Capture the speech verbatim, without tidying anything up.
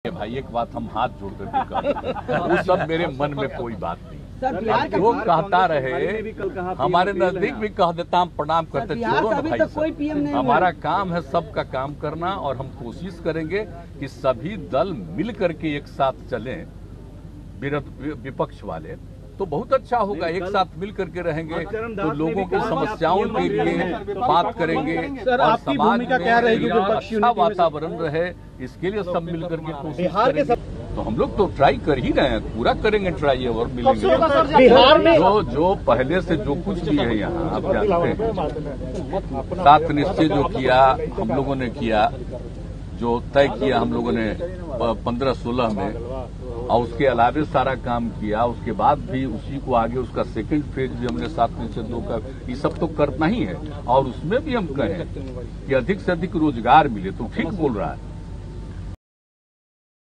भाई एक बात हम हाथ जोड़ करके कहते वो सब मेरे मन में कोई बात नहीं। जो कहता रहे हमारे नजदीक भी कह देता, हम प्रणाम करते छोड़ो ना भाई साहब। हमारा काम है सबका काम करना और हम कोशिश करेंगे कि सभी दल मिल करके एक साथ चलें। विपक्ष वाले तो बहुत अच्छा होगा, एक साथ मिल करके रहेंगे तो लोगों की समस्याओं के लिए बात करेंगे और समाज में अच्छा वातावरण रहे, इसके लिए सब मिल करके कोशिश करेंगे। तो हम लोग तो ट्राई कर ही रहे हैं, पूरा करेंगे ट्राई और मिलेंगे। बिहार में जो जो पहले से जो कुछ भी है यहाँ आप जानते हैं, सात निश्चय जो किया हम लोगों ने किया, जो तय किया हम लोगों ने पंद्रह सोलह में, और उसके अलावे सारा काम किया। उसके बाद भी उसी को आगे उसका सेकंड फेज भी हमने सात निश्चय दो का, ये सब तो करना ही है। और उसमें भी हम कहें कि अधिक से अधिक रोजगार मिले, तो ठीक बोल रहा है।